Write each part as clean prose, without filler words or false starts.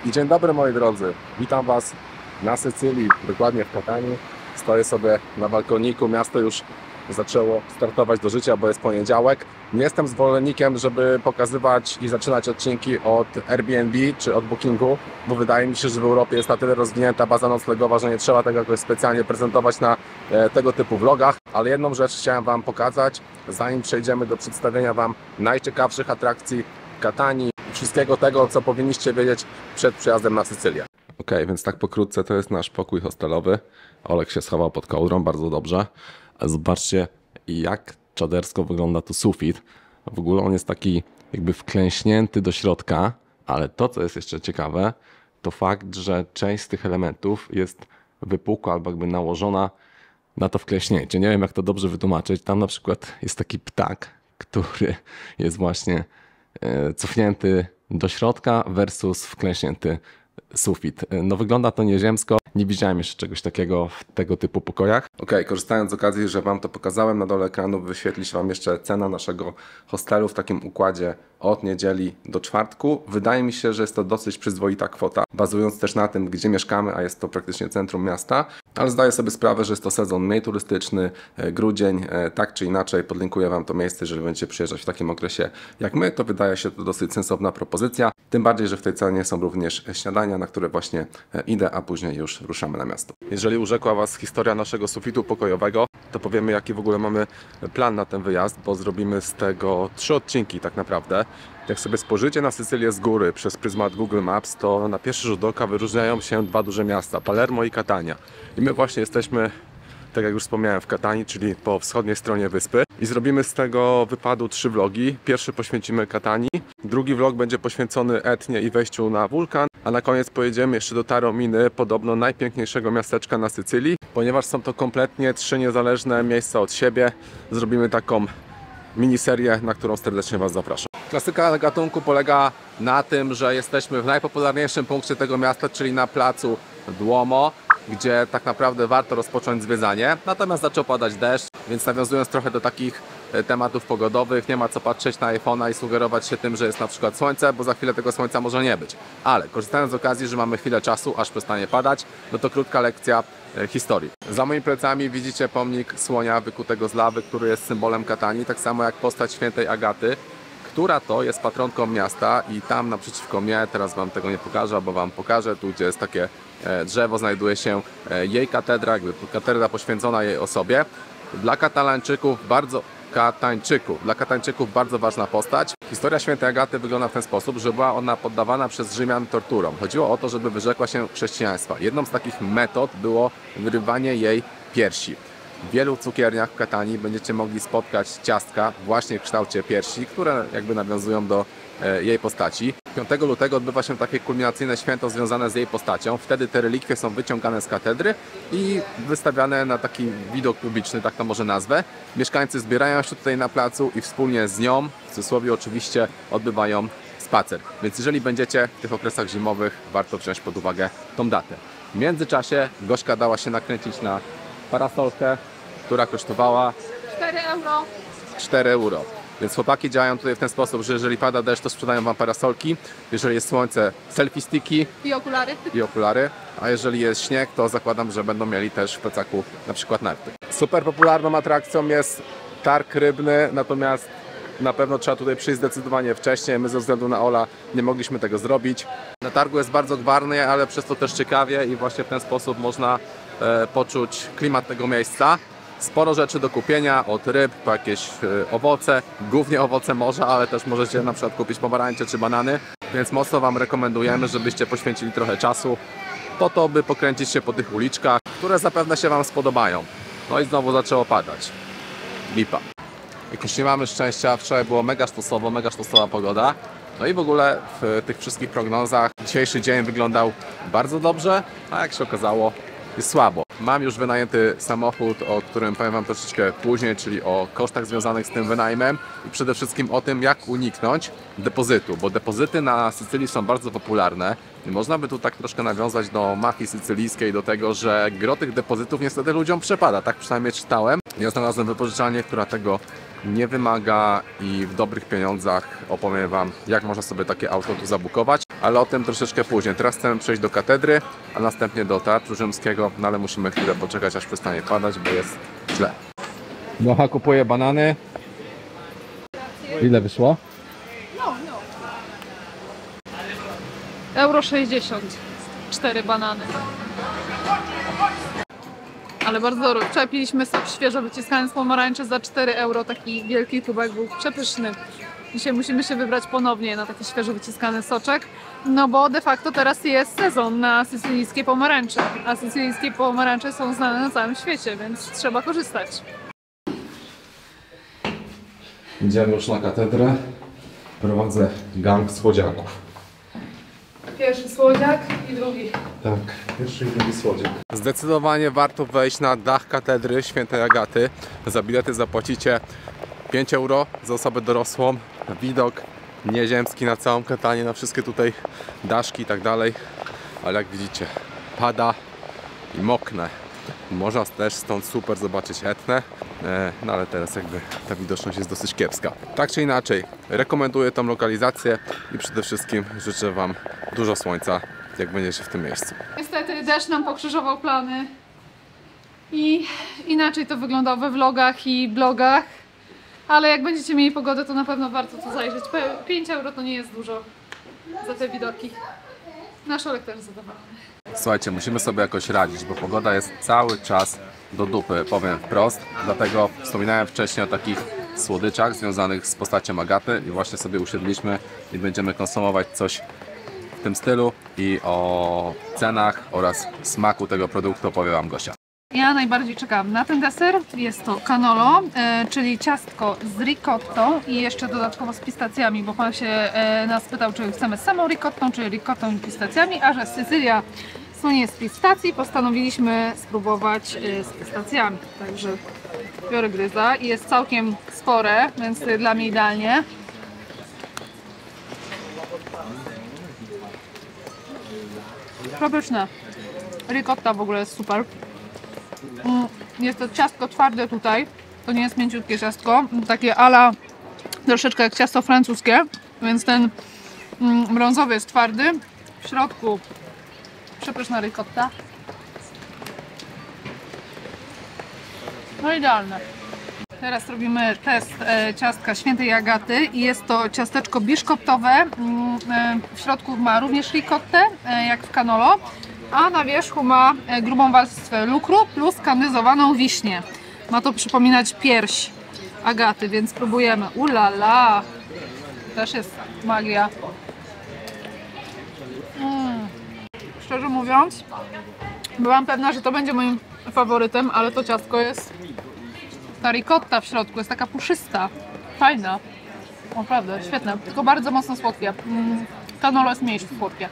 I dzień dobry moi drodzy, witam Was na Sycylii, dokładnie w Katanii. Stoję sobie na balkoniku, miasto już zaczęło startować do życia, bo jest poniedziałek. Nie jestem zwolennikiem, żeby pokazywać i zaczynać odcinki od Airbnb czy od Bookingu, bo wydaje mi się, że w Europie jest na tyle rozwinięta baza noclegowa, że nie trzeba tego jakoś specjalnie prezentować na tego typu vlogach. Ale jedną rzecz chciałem Wam pokazać, zanim przejdziemy do przedstawienia Wam najciekawszych atrakcji Katanii, wszystkiego tego, co powinniście wiedzieć przed przyjazdem na Sycylię. Okej, więc tak pokrótce to jest nasz pokój hostelowy. Olek się schował pod kołdrą, bardzo dobrze. Zobaczcie, jak czadersko wygląda tu sufit. W ogóle on jest taki jakby wklęśnięty do środka, ale to, co jest jeszcze ciekawe, to fakt, że część z tych elementów jest wypukła albo jakby nałożona na to wklęśnięcie. Nie wiem, jak to dobrze wytłumaczyć. Tam na przykład jest taki ptak, który jest właśnie cofnięty do środka versus wklęśnięty sufit. No wygląda to nieziemsko. Nie widziałem jeszcze czegoś takiego w tego typu pokojach. Korzystając z okazji, że Wam to pokazałem, na dole ekranu wyświetli się Wam jeszcze cena naszego hostelu w takim układzie od niedzieli do czwartku. Wydaje mi się, że jest to dosyć przyzwoita kwota, bazując też na tym, gdzie mieszkamy, a jest to praktycznie centrum miasta. Ale zdaję sobie sprawę, że jest to sezon mniej turystyczny, grudzień, tak czy inaczej podlinkuję Wam to miejsce, jeżeli będziecie przyjeżdżać w takim okresie jak my, to wydaje się to dosyć sensowna propozycja. Tym bardziej, że w tej cenie są również śniadania, na które właśnie idę, a później już ruszamy na miasto. Jeżeli urzekła Was historia naszego sufitu pokojowego, to powiemy, jaki w ogóle mamy plan na ten wyjazd, bo zrobimy z tego 3 odcinki tak naprawdę. Jak sobie spojrzycie na Sycylię z góry przez pryzmat Google Maps, to na pierwszy rzut oka wyróżniają się 2 duże miasta, Palermo i Catania. I my właśnie jesteśmy, tak jak już wspomniałem, w Katanii, czyli po wschodniej stronie wyspy. I zrobimy z tego wypadu 3 vlogi. Pierwszy poświęcimy Katanii, drugi vlog będzie poświęcony Etnie i wejściu na wulkan, a na koniec pojedziemy jeszcze do Tarominy, podobno najpiękniejszego miasteczka na Sycylii. Ponieważ są to kompletnie 3 niezależne miejsca od siebie, zrobimy taką miniserię, na którą serdecznie Was zapraszam. Klasyka gatunku polega na tym, że jesteśmy w najpopularniejszym punkcie tego miasta, czyli na placu Duomo, gdzie tak naprawdę warto rozpocząć zwiedzanie. Natomiast zaczął padać deszcz, więc nawiązując trochę do takich tematów pogodowych, nie ma co patrzeć na iPhone'a i sugerować się tym, że jest na przykład słońce, bo za chwilę tego słońca może nie być. Ale korzystając z okazji, że mamy chwilę czasu, aż przestanie padać, no to krótka lekcja historii. Za moimi plecami widzicie pomnik słonia wykutego z lawy, który jest symbolem Katanii, tak samo jak postać świętej Agaty, która to jest patronką miasta i tam naprzeciwko mnie, teraz Wam tego nie pokażę, bo Wam pokażę, tu gdzie jest takie drzewo, znajduje się jej katedra, jakby katedra poświęcona jej osobie. Dla Katańczyków bardzo ważna postać. Historia świętej Agaty wygląda w ten sposób, że była ona poddawana przez Rzymian torturom. Chodziło o to, żeby wyrzekła się chrześcijaństwa. Jedną z takich metod było wyrywanie jej piersi. W wielu cukierniach w Katanii będziecie mogli spotkać ciastka właśnie w kształcie piersi, które jakby nawiązują do jej postaci. 5 lutego odbywa się takie kulminacyjne święto związane z jej postacią. Wtedy te relikwie są wyciągane z katedry i wystawiane na taki widok publiczny, tak to może nazwę. Mieszkańcy zbierają się tutaj na placu i wspólnie z nią, w cudzysłowie oczywiście, odbywają spacer. Więc jeżeli będziecie w tych okresach zimowych, warto wziąć pod uwagę tą datę. W międzyczasie Gośka dała się nakręcić na parasolkę, która kosztowała 4 euro. 4 euro. Więc chłopaki działają tutaj w ten sposób, że jeżeli pada deszcz, to sprzedają Wam parasolki, jeżeli jest słońce, selfie sticki I okulary. a jeżeli jest śnieg, to zakładam, że będą mieli też w plecaku na przykład narty. Super popularną atrakcją jest targ rybny, natomiast na pewno trzeba tutaj przyjść zdecydowanie wcześniej. My ze względu na Ola nie mogliśmy tego zrobić. Na targu jest bardzo gwarnie, ale przez to też ciekawie i właśnie w ten sposób można poczuć klimat tego miejsca. Sporo rzeczy do kupienia, od ryb po jakieś owoce, głównie owoce morza, ale też możecie na przykład kupić pomarańcze czy banany. Więc mocno Wam rekomendujemy, żebyście poświęcili trochę czasu po to, by pokręcić się po tych uliczkach, które zapewne się Wam spodobają. No i znowu zaczęło padać. Lipa. Jakoś nie mamy szczęścia, wczoraj było mega sztosowa pogoda. No i w ogóle w tych wszystkich prognozach dzisiejszy dzień wyglądał bardzo dobrze, a jak się okazało, jest słabo. Mam już wynajęty samochód, o którym powiem Wam troszeczkę później, czyli o kosztach związanych z tym wynajmem i przede wszystkim o tym, jak uniknąć depozytu, bo depozyty na Sycylii są bardzo popularne i można by tu tak troszkę nawiązać do mafii sycylijskiej, do tego, że gro tych depozytów niestety ludziom przepada, tak przynajmniej czytałem. Ja znalazłem wypożyczalnię, która tego nie wymaga i w dobrych pieniądzach opowiem Wam, jak można sobie takie auto tu zabukować. Ale o tym troszeczkę później. Teraz chcemy przejść do katedry, a następnie do Teatru Rzymskiego, no ale musimy chwilę poczekać, aż przestanie padać, bo jest źle. Nocha kupuje banany. Ile wyszło? Euro 60. 4 banany. Ale bardzo drogo. Wczoraj piliśmy sok świeżo wyciskany z pomarańczy za 4 euro. Taki wielki kubek był przepyszny. Dzisiaj musimy się wybrać ponownie na taki świeżo wyciskany soczek. No bo de facto teraz jest sezon na sycylijskie pomarańcze. A sycylijskie pomarańcze są znane na całym świecie, więc trzeba korzystać. Idziemy już na katedrę. Prowadzę gang słodziaków. Pierwszy słodziak i drugi. Tak, pierwszy i drugi słodziak. Zdecydowanie warto wejść na dach katedry Świętej Agaty. Za bilety zapłacicie 5 euro za osobę dorosłą. Widok nieziemski na całą Katanię, na wszystkie tutaj daszki i tak dalej. Ale jak widzicie, pada i mokne. Można też stąd super zobaczyć Etnę, no ale teraz jakby ta widoczność jest dosyć kiepska. Tak czy inaczej, rekomenduję tą lokalizację i przede wszystkim życzę Wam dużo słońca, jak będziecie w tym miejscu. Niestety deszcz nam pokrzyżował plany i inaczej to wyglądało we vlogach i blogach, ale jak będziecie mieli pogodę, to na pewno warto tu zajrzeć. 5 euro to nie jest dużo za te widoki. Nasz Olek też zadowolony. Słuchajcie, musimy sobie jakoś radzić, bo pogoda jest cały czas do dupy, powiem wprost. Dlatego wspominałem wcześniej o takich słodyczach związanych z postacią Agaty i właśnie sobie usiedliśmy i będziemy konsumować coś w tym stylu i o cenach oraz smaku tego produktu opowie Wam Gosia. Ja najbardziej czekam na ten deser. Jest to cannolo, czyli ciastko z ricottą i jeszcze dodatkowo z pistacjami, bo pan się nas pytał, czy chcemy samą ricottą, czy ricottą i pistacjami, a że Sycylia słynie z pistacji, postanowiliśmy spróbować z pistacjami. Także biorę gryza i jest całkiem spore, więc dla mnie idealnie. Przepyszne. Ricotta w ogóle jest super. Jest to ciastko twarde tutaj, to nie jest mięciutkie ciastko, takie ala troszeczkę jak ciasto francuskie, więc ten brązowy jest twardy, w środku przepyszna ricotta. No idealne. Teraz robimy test ciastka Świętej Agaty i jest to ciasteczko biszkoptowe, w środku ma również ricottę, jak w cannolo. A na wierzchu ma grubą warstwę lukru plus kandyzowaną wiśnię. Ma to przypominać pierś Agaty, więc spróbujemy. Ulala! Też jest magia. Szczerze mówiąc, byłam pewna, że to będzie moim faworytem, ale to ciastko jest... Ta ricotta w środku jest taka puszysta, fajna. Naprawdę, świetne, tylko bardzo mocno słodkie. Cannolo jest mniejsze słodkie.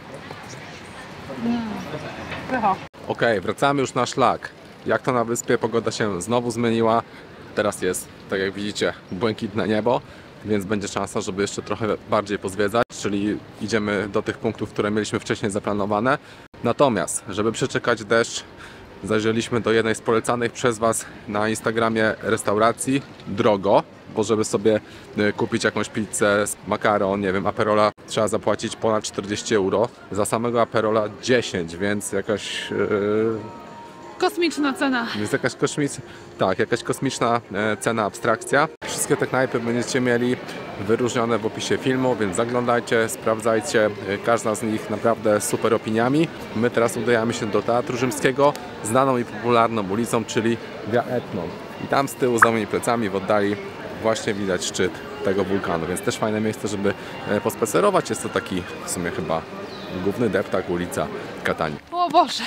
Okej, wracamy już na szlak. Jak to na wyspie, pogoda się znowu zmieniła. Teraz jest, tak jak widzicie, błękitne niebo, więc będzie szansa, żeby jeszcze trochę bardziej pozwiedzać, czyli idziemy do tych punktów, które mieliśmy wcześniej zaplanowane. Natomiast, żeby przeczekać deszcz, zajrzeliśmy do jednej z polecanych przez Was na Instagramie restauracji drogo, bo żeby sobie kupić jakąś pizzę, makaron, nie wiem, aperola, trzeba zapłacić ponad 40 euro. Za samego aperola 10, więc jakaś... Kosmiczna cena. Jest jakaś jakaś kosmiczna cena, abstrakcja. Wszystkie te knajpy będziecie mieli wyróżnione w opisie filmu, więc zaglądajcie, sprawdzajcie. Każda z nich naprawdę super opiniami. My teraz udajemy się do Teatru Rzymskiego, znaną i popularną ulicą, czyli Via Etną. I tam z tyłu, za moimi plecami, w oddali właśnie widać szczyt tego wulkanu, więc też fajne miejsce, żeby pospacerować. Jest to taki w sumie chyba główny deptak, ulica Katani. O Boże!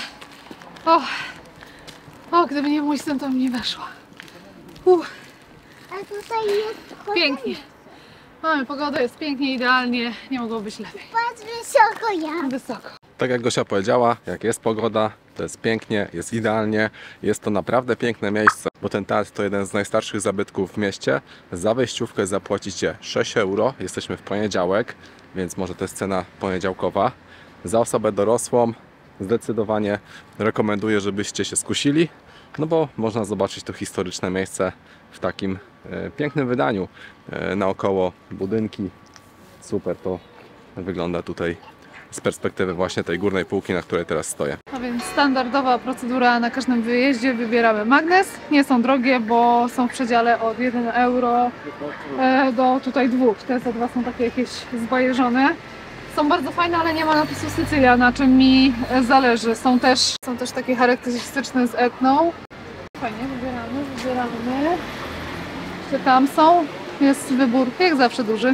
O, gdyby nie mój syn, to mi nie weszło. A tutaj jest Pięknie. Mamy pogoda, jest pięknie, idealnie. Nie mogło być lepiej. patrz wysoko ja. Wysoko. Tak jak Gosia powiedziała, jak jest pogoda, to jest pięknie, jest idealnie. Jest to naprawdę piękne miejsce, bo ten teatr to jeden z najstarszych zabytków w mieście. Za wejściówkę zapłacicie 6 euro. Jesteśmy w poniedziałek, więc może to jest cena poniedziałkowa. Za osobę dorosłą zdecydowanie rekomenduję, żebyście się skusili, no bo można zobaczyć to historyczne miejsce w takim pięknym wydaniu. Naokoło budynki. Super to wygląda tutaj z perspektywy właśnie tej górnej półki, na której teraz stoję. A więc standardowa procedura na każdym wyjeździe. Wybieramy magnes. Nie są drogie, bo są w przedziale od 1 euro do tutaj 2. Te za 2 są takie jakieś zbajeżone. Są bardzo fajne, ale nie ma napisu Sycylia, na czym mi zależy. Są też takie charakterystyczne z Etną. Fajnie, wybieramy. Jeszcze tam są. Jest wybór, jak zawsze, duży.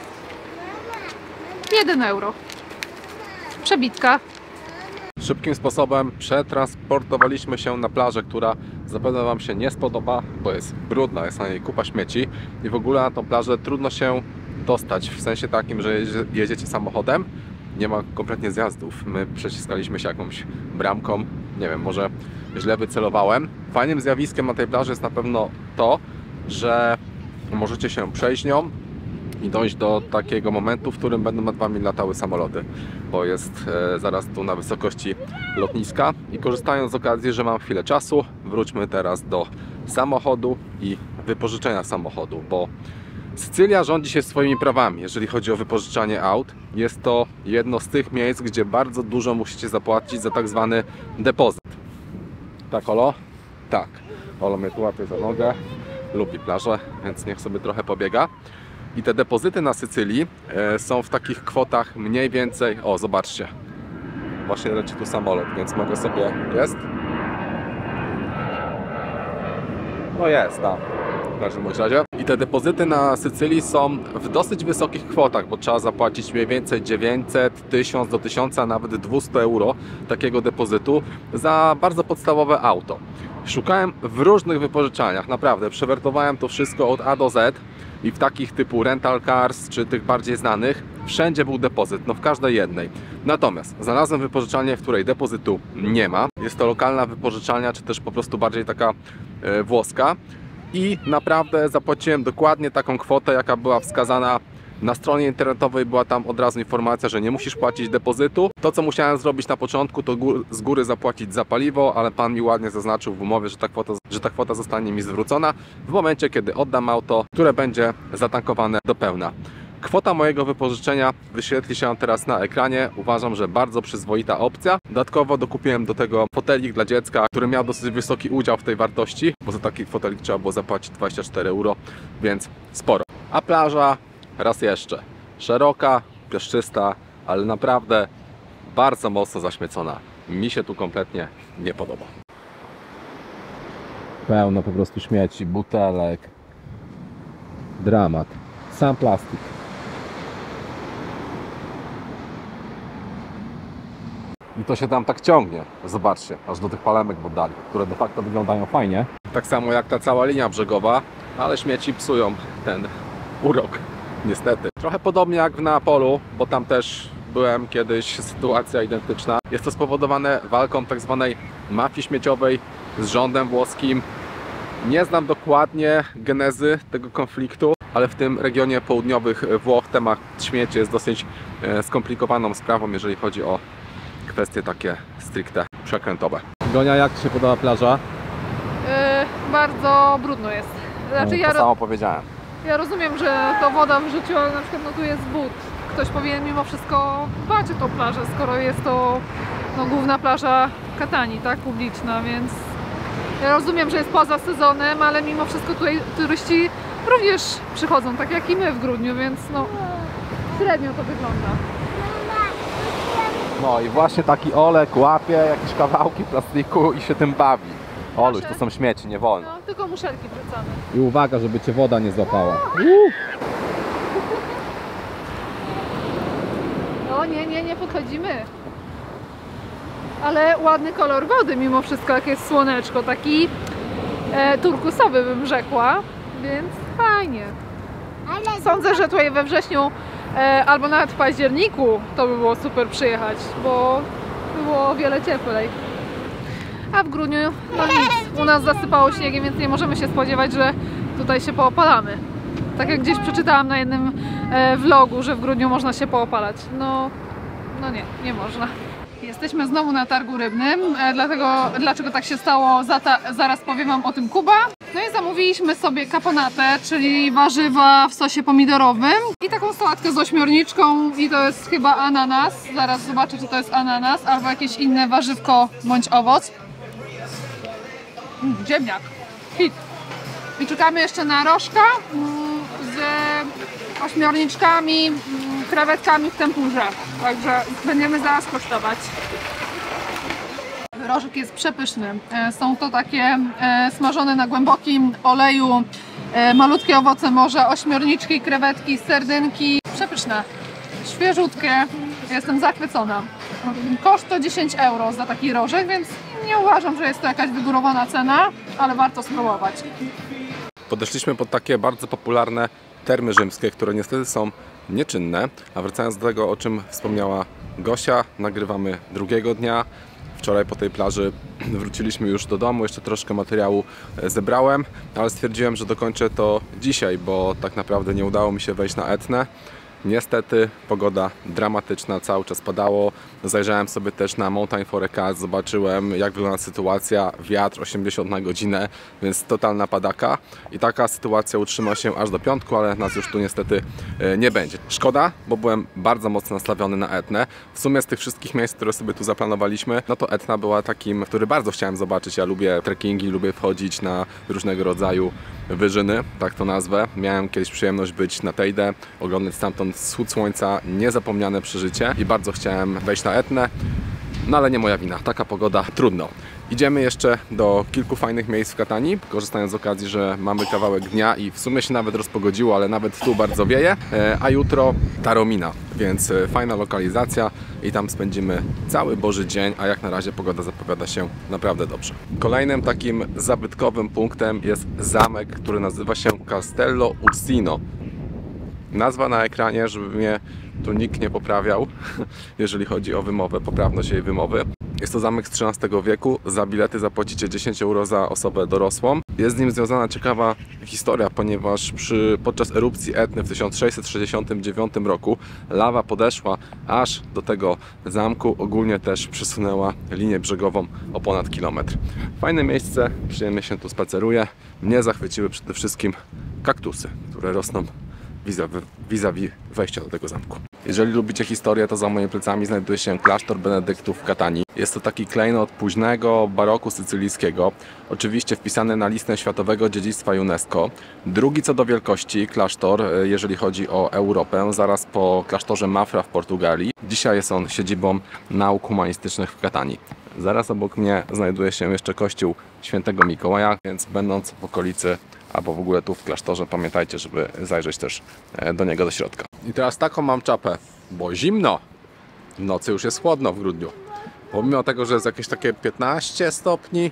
1 euro. Przebitka. Szybkim sposobem przetransportowaliśmy się na plażę, która zapewne Wam się nie spodoba, bo jest brudna, jest na niej kupa śmieci i w ogóle na tą plażę trudno się dostać, w sensie takim, że jedziecie samochodem, nie ma kompletnie zjazdów. My przeciskaliśmy się jakąś bramką, nie wiem, może źle wycelowałem. Fajnym zjawiskiem na tej plaży jest na pewno to, że możecie się przejść nią i dojść do takiego momentu, w którym będą nad Wami latały samoloty, bo jest zaraz tu na wysokości lotniska i korzystając z okazji, że mam chwilę czasu, wróćmy teraz do samochodu i wypożyczenia samochodu, bo Sycylia rządzi się swoimi prawami, jeżeli chodzi o wypożyczanie aut. Jest to jedno z tych miejsc, gdzie bardzo dużo musicie zapłacić za tak zwany depozyt. Tak, Olo? Tak. Olo mnie tu łapie za nogę, lubi plażę, więc niech sobie trochę pobiega. I te depozyty na Sycylii są w takich kwotach mniej więcej... O, zobaczcie. Właśnie leci tu samolot, więc mogę sobie... Jest? No jest, tak. W każdym razie. I te depozyty na Sycylii są w dosyć wysokich kwotach, bo trzeba zapłacić mniej więcej 900, 1000 do 1000, a nawet 200 euro takiego depozytu za bardzo podstawowe auto. Szukałem w różnych wypożyczalniach, naprawdę. Przewertowałem to wszystko od A do Z i w takich typu rental cars, czy tych bardziej znanych, wszędzie był depozyt, no w każdej jednej. Natomiast znalazłem wypożyczalnię, w której depozytu nie ma. Jest to lokalna wypożyczalnia, czy też po prostu bardziej taka włoska. I naprawdę zapłaciłem dokładnie taką kwotę, jaka była wskazana na stronie internetowej. Była tam od razu informacja, że nie musisz płacić depozytu. To, co musiałem zrobić na początku, to z góry zapłacić za paliwo, ale pan mi ładnie zaznaczył w umowie, że ta kwota zostanie mi zwrócona w momencie, kiedy oddam auto, które będzie zatankowane do pełna. Kwota mojego wypożyczenia wyświetli się teraz na ekranie. Uważam, że bardzo przyzwoita opcja. Dodatkowo dokupiłem do tego fotelik dla dziecka, który miał dosyć wysoki udział w tej wartości, bo za taki fotelik trzeba było zapłacić 24 euro, więc sporo. A plaża, raz jeszcze, szeroka, piaszczysta, ale naprawdę bardzo mocno zaśmiecona. Mi się tu kompletnie nie podoba. Pełno po prostu śmieci, butelek. Dramat. Sam plastik. I to się tam tak ciągnie, zobaczcie, aż do tych palemek w oddali, które de facto wyglądają fajnie. Tak samo jak ta cała linia brzegowa, ale śmieci psują ten urok, niestety. Trochę podobnie jak w Neapolu, bo tam też byłem kiedyś, sytuacja identyczna. Jest to spowodowane walką tak zwanej mafii śmieciowej z rządem włoskim. Nie znam dokładnie genezy tego konfliktu, ale w tym regionie południowych Włoch temat śmieci jest dosyć skomplikowaną sprawą, jeżeli chodzi o kwestie takie stricte przekrętowe. Gonia, jak Ci się podoba plaża? Bardzo brudno jest. Znaczy, To samo powiedziałem. Ja rozumiem, że to woda w życiu, ale na przykład no tu jest but. Ktoś powinien mimo wszystko dbać o tą plażę, skoro jest to główna plaża Katanii, tak, publiczna, więc ja rozumiem, że jest poza sezonem, ale mimo wszystko tutaj turyści również przychodzą, tak jak i my w grudniu, więc no średnio to wygląda. No i właśnie taki Olek łapie jakieś kawałki plastiku i się tym bawi. Oluś, to są śmieci, nie wolno. No, tylko muszelki wrzucamy. I uwaga, żeby Cię woda nie złapała. No nie podchodzimy. Ale ładny kolor wody mimo wszystko, jak jest słoneczko, taki turkusowy bym rzekła, więc fajnie. Sądzę, że tutaj we wrześniu albo nawet w październiku to by było super przyjechać, bo było o wiele cieplej. A w grudniu no nic, u nas zasypało śniegiem, więc nie możemy się spodziewać, że tutaj się poopalamy. Tak jak gdzieś przeczytałam na jednym vlogu, że w grudniu można się poopalać. No nie można. Jesteśmy znowu na targu rybnym, dlatego dlaczego tak się stało, zaraz powiem Wam o tym Kuba. No i zamówiliśmy sobie caponatę, czyli warzywa w sosie pomidorowym i taką sałatkę z ośmiorniczką i to jest chyba ananas. Zaraz zobaczę, czy to jest ananas albo jakieś inne warzywko bądź owoc. Ziemniak. Hit. I czekamy jeszcze na rożka z ośmiorniczkami, krewetkami w tempurze. Także będziemy zaraz kosztować. Rożek jest przepyszny. Są to takie smażone na głębokim oleju malutkie owoce morza, ośmiorniczki, krewetki, serdynki. Przepyszne, świeżutkie. Jestem zachwycona. Koszt to 10 euro za taki rożek, więc nie uważam, że jest to jakaś wygórowana cena, ale warto spróbować. Podeszliśmy pod takie bardzo popularne termy rzymskie, które niestety są nieczynne. A wracając do tego, o czym wspomniała Gosia, nagrywamy drugiego dnia. Wczoraj po tej plaży wróciliśmy już do domu, jeszcze troszkę materiału zebrałem, ale stwierdziłem, że dokończę to dzisiaj, bo tak naprawdę nie udało mi się wejść na Etnę. Niestety pogoda dramatyczna, cały czas padało. Zajrzałem sobie też na Mountain Forecast, zobaczyłem jak wygląda sytuacja, wiatr 80 na godzinę, więc totalna padaka. I taka sytuacja utrzyma się aż do piątku, ale nas już tu niestety nie będzie. Szkoda, bo byłem bardzo mocno nastawiony na Etnę. W sumie z tych wszystkich miejsc, które sobie tu zaplanowaliśmy, no to Etna była takim, który bardzo chciałem zobaczyć. Ja lubię trekkingi, lubię wchodzić na różnego rodzaju wyżyny, tak to nazwę. Miałem kiedyś przyjemność być na Teide, oglądać stamtąd wschód słońca, niezapomniane przeżycie i bardzo chciałem wejść na Etnę, no ale nie moja wina, taka pogoda, trudno. Idziemy jeszcze do kilku fajnych miejsc w Katanii, korzystając z okazji, że mamy kawałek dnia i w sumie się nawet rozpogodziło, ale nawet tu bardzo wieje, a jutro Taromina, więc fajna lokalizacja i tam spędzimy cały Boży dzień, a jak na razie pogoda zapowiada się naprawdę dobrze. Kolejnym takim zabytkowym punktem jest zamek, który nazywa się Castello Ursino. Nazwa na ekranie, żeby mnie tu nikt nie poprawiał, jeżeli chodzi o wymowę, poprawność jej wymowy. Jest to zamek z XIII wieku, za bilety zapłacicie 10 euro za osobę dorosłą. Jest z nim związana ciekawa historia, ponieważ podczas erupcji Etny w 1669 roku lawa podeszła aż do tego zamku, ogólnie też przesunęła linię brzegową o ponad kilometr. Fajne miejsce, przyjemnie się tu spaceruje. Mnie zachwyciły przede wszystkim kaktusy, które rosną vis-a-vis wejścia do tego zamku. Jeżeli lubicie historię, to za moimi plecami znajduje się klasztor Benedyktów w Katanii. Jest to taki klejnot późnego baroku sycylijskiego, oczywiście wpisany na listę Światowego Dziedzictwa UNESCO. Drugi co do wielkości klasztor, jeżeli chodzi o Europę, zaraz po klasztorze Mafra w Portugalii. Dzisiaj jest on siedzibą nauk humanistycznych w Katanii. Zaraz obok mnie znajduje się jeszcze kościół Świętego Mikołaja, więc będąc w okolicy albo w ogóle tu w klasztorze, pamiętajcie, żeby zajrzeć też do niego do środka. I teraz taką mam czapę, bo zimno. W nocy już jest chłodno w grudniu. Pomimo tego, że jest jakieś takie 15 stopni,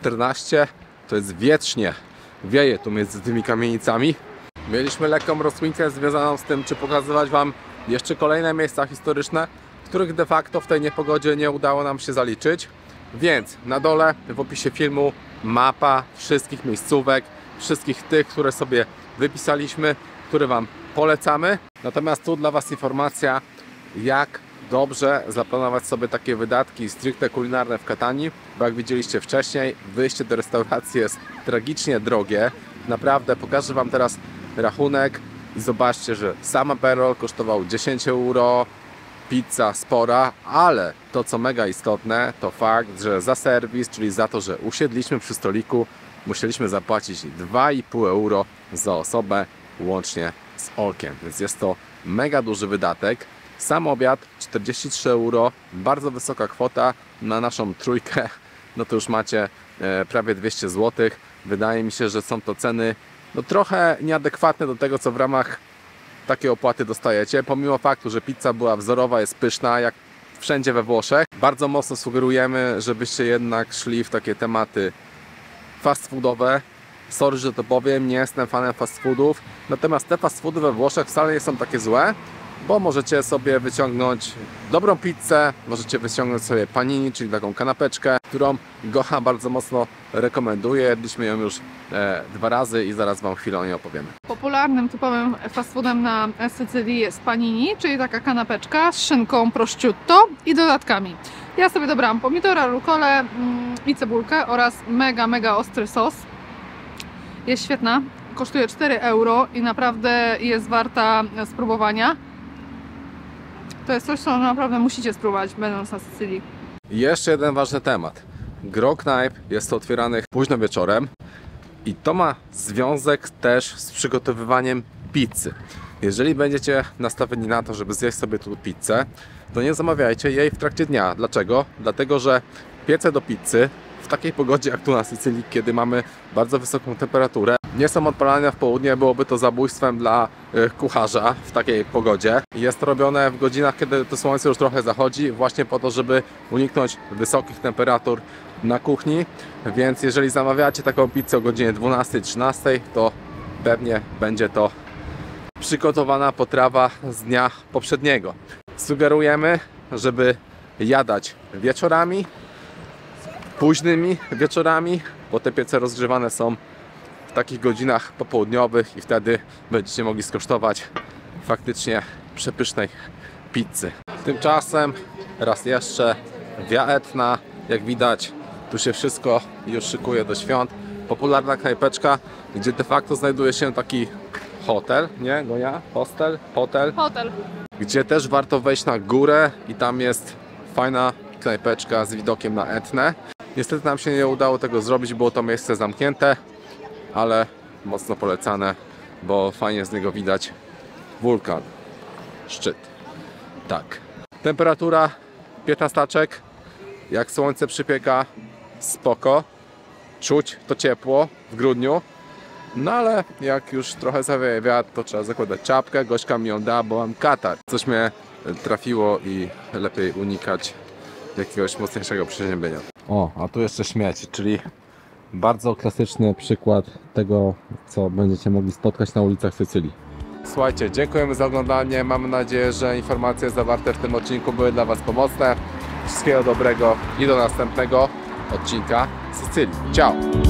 14, to jest wietrznie. Wieje tu między tymi kamienicami. Mieliśmy lekką rozkminkę związaną z tym, czy pokazywać Wam jeszcze kolejne miejsca historyczne, których de facto w tej niepogodzie nie udało nam się zaliczyć. Więc na dole w opisie filmu mapa wszystkich miejscówek, wszystkich tych, które sobie wypisaliśmy, które Wam polecamy. Natomiast tu dla Was informacja, jak dobrze zaplanować sobie takie wydatki stricte kulinarne w Katanii, bo jak widzieliście wcześniej, wyjście do restauracji jest tragicznie drogie. Naprawdę pokażę Wam teraz rachunek i zobaczcie, że sam aperol kosztował 10 euro, pizza spora, ale to co mega istotne, to fakt, że za serwis, czyli za to, że usiedliśmy przy stoliku, musieliśmy zapłacić 2,5 euro za osobę łącznie z olkiem, więc jest to mega duży wydatek. Sam obiad 43 euro, bardzo wysoka kwota na naszą trójkę, no to już macie prawie 200 zł. Wydaje mi się, że są to ceny no trochę nieadekwatne do tego, co w ramach takiej opłaty dostajecie, pomimo faktu, że pizza była wzorowa, jest pyszna, jak wszędzie we Włoszech. Bardzo mocno sugerujemy, żebyście jednak szli w takie tematy fast foodowe. Sorry, że to powiem, nie jestem fanem fast foodów, natomiast te fast foody we Włoszech wcale nie są takie złe, bo możecie sobie wyciągnąć dobrą pizzę, możecie wyciągnąć sobie panini, czyli taką kanapeczkę, którą Gocha bardzo mocno rekomenduje. Jedliśmy ją już 2 razy i zaraz Wam chwilę o niej opowiemy. Popularnym typowym fast foodem na Sycylii jest panini, czyli taka kanapeczka z szynką prosciutto i dodatkami. Ja sobie dobrałam pomidora, rukolę i cebulkę oraz mega ostry sos. Jest świetna, kosztuje 4 euro i naprawdę jest warta spróbowania. To jest coś, co naprawdę musicie spróbować, będąc na Sycylii. I jeszcze jeden ważny temat. Groknajp jest otwierany późno wieczorem i to ma związek też z przygotowywaniem pizzy. Jeżeli będziecie nastawieni na to, żeby zjeść sobie tu pizzę, to nie zamawiajcie jej w trakcie dnia. Dlaczego? Dlatego, że piece do pizzy w takiej pogodzie jak tu na Sycylii, kiedy mamy bardzo wysoką temperaturę, nie są odpalane w południe, byłoby to zabójstwem dla kucharza w takiej pogodzie. Jest to robione w godzinach, kiedy to słońce już trochę zachodzi, właśnie po to, żeby uniknąć wysokich temperatur na kuchni. Więc jeżeli zamawiacie taką pizzę o godzinie 12-13, to pewnie będzie to przygotowana potrawa z dnia poprzedniego. Sugerujemy, żeby jadać wieczorami, późnymi wieczorami, bo te piece rozgrzewane są w takich godzinach popołudniowych i wtedy będziecie mogli skosztować faktycznie przepysznej pizzy. Tymczasem raz jeszcze Via Etna, jak widać, tu się wszystko już szykuje do świąt. Popularna knajpeczka, gdzie de facto znajduje się taki hotel, nie Gonia? Hostel? Hotel? Hotel. Gdzie też warto wejść na górę i tam jest fajna knajpeczka z widokiem na Etnę. Niestety nam się nie udało tego zrobić, było to miejsce zamknięte, ale mocno polecane, bo fajnie z niego widać wulkan, szczyt. Tak. Temperatura 15, jak słońce przypieka, spoko. Czuć to ciepło w grudniu. No ale jak już trochę zawieje wiatr, to trzeba zakładać czapkę. Gośka mi ją da, bo mam katar. Coś mnie trafiło i lepiej unikać jakiegoś mocniejszego przeziębienia. O, a tu jeszcze śmieci, czyli bardzo klasyczny przykład tego, co będziecie mogli spotkać na ulicach Sycylii. Słuchajcie, dziękujemy za oglądanie. Mamy nadzieję, że informacje zawarte w tym odcinku były dla Was pomocne. Wszystkiego dobrego i do następnego odcinka Sycylii. Ciao!